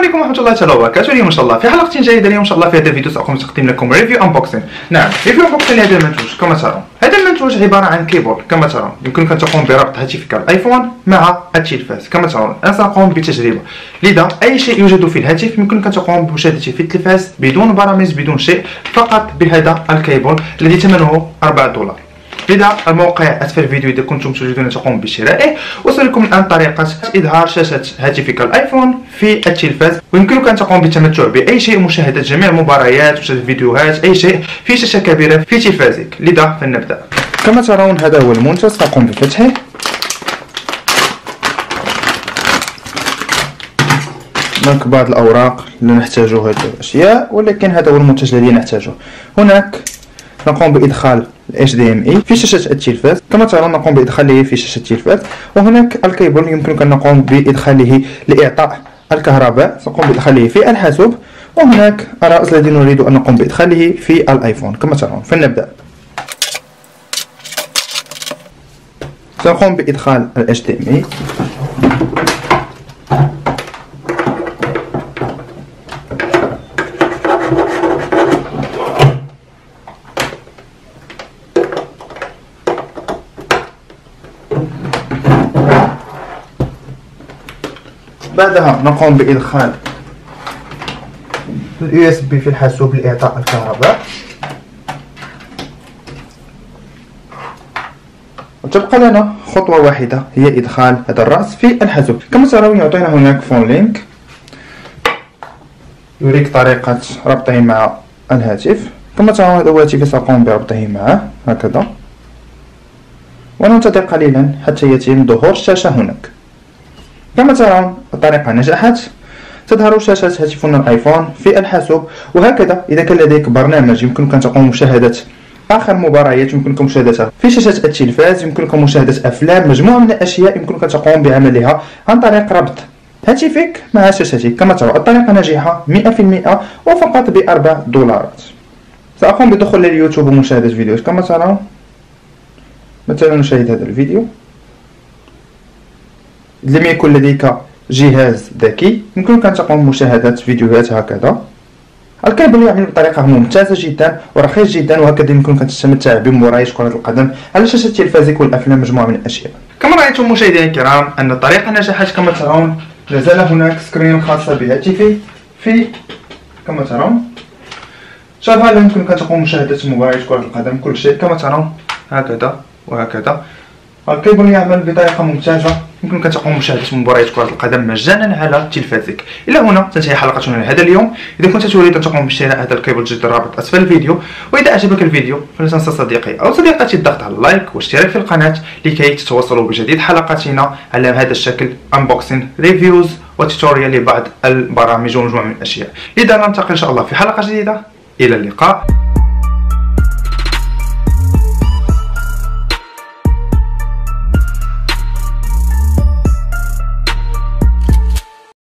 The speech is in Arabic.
عليكم ورحمه الله تعالى وبركاته. اليوم ان شاء الله في حلقه جديده. اليوم ان شاء الله في هذا الفيديو ساقوم بتقديم لكم ريفيو انبوكسين. نعم، ريفيو انبوكسين لهذا المنتوج. كما ترون هذا المنتوج عباره عن كيبورد. كما ترون يمكنك ان تقوم بربط هاتفك الايفون مع التلفاز. كما ترون انا ساقوم بتجربه، لذا اي شيء يوجد في الهاتف يمكنك ان تقوم بمشاهدته في التلفاز بدون برامج بدون شيء، فقط بهذا الكيبورد الذي ثمنه $4. لذا الموقع اسفل الفيديو اذا كنتم تريدون تقوم بشرائه. وصلكم الان طريقه اظهار شاشه هاتفك الايفون في التلفاز، ويمكنك ان تقوم بالتمتع باي شيء، مشاهده جميع المباريات، مشاهده فيديوهات، اي شيء في شاشه كبيره في تلفازك. لذا فلنبدا. كما ترون هذا هو المنتج، ساقوم بفتحه. هناك بعض الاوراق لا نحتاج هذه الاشياء، ولكن هذا هو المنتج الذي نحتاجه. هناك نقوم بإدخال HDMI في شاشة التلفاز. كما ترون نقوم بإدخاله في شاشة التلفاز. وهناك الكيبل يمكنك أن نقوم بإدخاله لإعطاء الكهرباء، سنقوم بإدخاله في الحاسوب. وهناك الرأس الذي نريد أن نقوم بإدخاله في الآيفون. كما ترون فلنبدأ. سنقوم بإدخال HDMI. بعدها نقوم بإدخال USB في الحاسوب لإعطاء الكهرباء. وتبقى لنا خطوة واحدة هي إدخال هذا الرأس في الحاسوب. كما ترون يعطينا هناك فون لينك يريك طريقة ربطه مع الهاتف. كما ترون هذا هو هاتفي، سأقوم بربطه معه هكذا، وننتظر قليلا حتى يتم ظهور الشاشة هناك. كما ترون الطريقة نجحت، تظهر شاشة هاتفنا الايفون في الحاسوب. وهكذا إذا كان لديك برنامج يمكنك أن تقوم بمشاهدة آخر مباريات، يمكنك مشاهدتها في شاشة التلفاز، يمكنك مشاهدة أفلام، مجموعة من الأشياء يمكنك أن تقوم بعملها عن طريق ربط هاتفك مع شاشتك. كما ترون الطريقة ناجحة 100% وفقط $4. سأقوم بدخول لليوتيوب ومشاهدة فيديوهات. كما ترون مثلا نشاهد هذا الفيديو. لم يكن لديك جهاز ذكي يمكنك أن تقوم بمشاهدة فيديوهات هكذا. الكابل يعمل بطريقة ممتازة جدا ورخيص جدا، وهكذا يمكنك أن تستمتع بمباريات كرة القدم على شاشة تلفازك والأفلام، مجموعة من الأشياء. كما رأيتم مشاهدينا الكرام أن الطريقة نجحت. كما ترون لازال هناك سكرين خاصة بهاتفي كما ترون شغالة، يمكنك أن تقوم بمشاهدة مباريات كرة القدم كل شيء. كما ترون هكذا وهكذا. الكيبل يعمل بطريقة ممتازة، يمكنك أن تقوم بمشاهدة مباريات كرة القدم مجانا على تلفازك. إلى هنا تنتهي حلقتنا لهذا اليوم. إذا كنت تريد أن تقوم بشراء هذا الكيبل جد الرابط أسفل الفيديو. وإذا أعجبك الفيديو فلا تنسى صديقي أو صديقتي الضغط على اللايك والاشتراك في القناة لكي تتواصلوا بجديد حلقاتنا على هذا الشكل، انبوكسين، ريفيوز وتوتوريال لبعض البرامج ومجموعة من الأشياء. إذا نلتقي إن شاء الله في حلقة جديدة. إلى اللقاء.